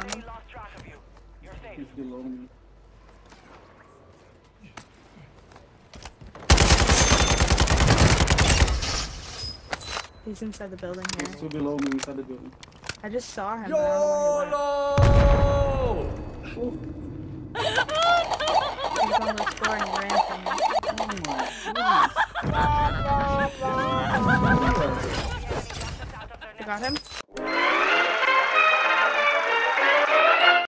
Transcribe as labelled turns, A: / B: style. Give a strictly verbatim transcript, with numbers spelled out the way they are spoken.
A: me.
B: He's below me.
A: He's inside the building here.
B: He's two below me inside the building.
A: I just saw him.
C: YOLO!
A: But I don't know where he went. He was on the score and he ran from me.
B: Oh my goodness.
A: I got him.